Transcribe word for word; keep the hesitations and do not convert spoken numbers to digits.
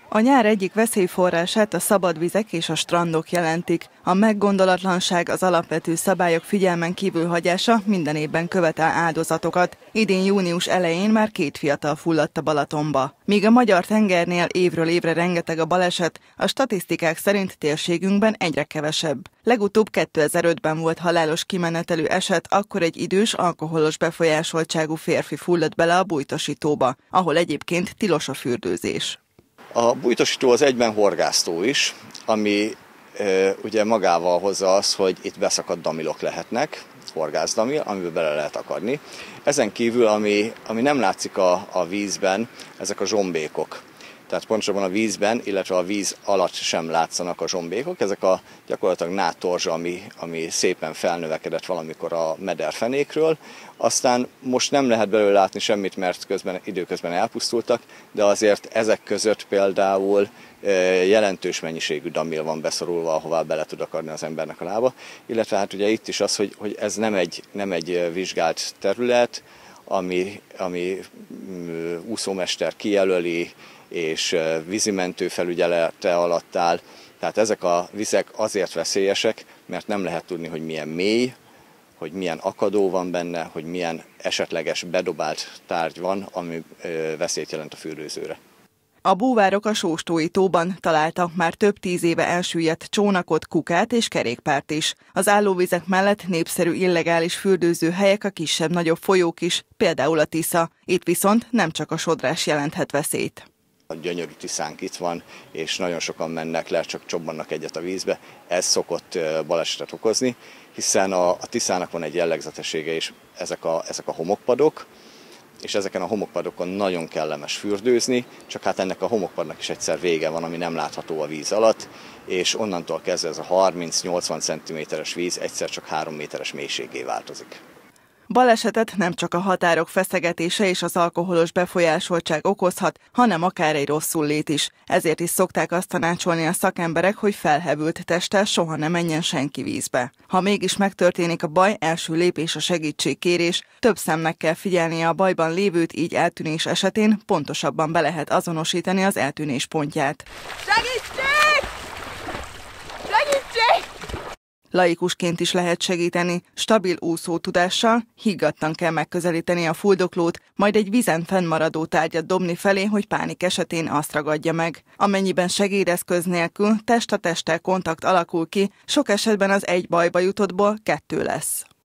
A nyár egyik veszélyforrását a szabad vizek és a strandok jelentik. A meggondolatlanság, az alapvető szabályok figyelmen kívül hagyása minden évben követel áldozatokat. Idén június elején már két fiatal fulladt a Balatonba. Míg a magyar tengernél évről évre rengeteg a baleset, a statisztikák szerint térségünkben egyre kevesebb. Legutóbb kétezer-ötben volt halálos kimenetelű eset, akkor egy idős, alkoholos befolyásoltságú férfi fulladt bele a Bújtosi-tóba, ahol egyébként tilos a fürdőzés. A Bújtosi-tó az egyben horgásztó is, ami e, ugye magával hozza azt, hogy itt beszakadt damilok lehetnek, horgászdamil, amiből bele lehet akadni. Ezen kívül, ami, ami nem látszik a, a vízben, ezek a zsombékok. Tehát pontosabban a vízben, illetve a víz alatt sem látszanak a zsombékok. Ezek a gyakorlatilag nádtorzsa, ami, ami szépen felnövekedett valamikor a mederfenékről. Aztán most nem lehet belőle látni semmit, mert közben, időközben elpusztultak, de azért ezek között például jelentős mennyiségű damil van beszorulva, ahová bele tud akadni az embernek a lába. Illetve hát ugye itt is az, hogy, hogy ez nem egy, nem egy vizsgált terület, ami, ami úszómester kijelöli, és vízimentő felügyelete alatt áll. Tehát ezek a vizek azért veszélyesek, mert nem lehet tudni, hogy milyen mély, hogy milyen akadó van benne, hogy milyen esetleges bedobált tárgy van, ami veszélyt jelent a fürdőzőre. A búvárok a Sóstói tóban találtak már több tíz éve elsüllyedt csónakot, kukát és kerékpárt is. Az állóvizek mellett népszerű illegális fürdőzőhelyek a kisebb-nagyobb folyók is, például a Tisza. Itt viszont nem csak a sodrás jelenthet veszélyt. A gyönyörű Tiszánk itt van, és nagyon sokan mennek le, csak csobbannak egyet a vízbe. Ez szokott balesetet okozni, hiszen a, a Tiszának van egy jellegzetessége is, ezek a, ezek a homokpadok, és ezeken a homokpadokon nagyon kellemes fürdőzni, csak hát ennek a homokpadnak is egyszer vége van, ami nem látható a víz alatt, és onnantól kezdve ez a harminc-nyolcvan centiméteres víz egyszer csak három méteres mélységé változik. Balesetet nem csak a határok feszegetése és az alkoholos befolyásoltság okozhat, hanem akár egy rosszullét is. Ezért is szokták azt tanácsolni a szakemberek, hogy felhevült testtel soha ne menjen senki vízbe. Ha mégis megtörténik a baj, első lépés a segítségkérés. Több szemnek kell figyelnie a bajban lévőt, így eltűnés esetén pontosabban be lehet azonosítani az eltűnés pontját. Segítség! Segítség! Laikusként is lehet segíteni, stabil úszótudással, higgadtan kell megközelíteni a fuldoklót, majd egy vízen fennmaradó tárgyat dobni felé, hogy pánik esetén azt ragadja meg. Amennyiben segédeszköz nélkül test a testtel kontakt alakul ki, sok esetben az egy bajba jutottból kettő lesz.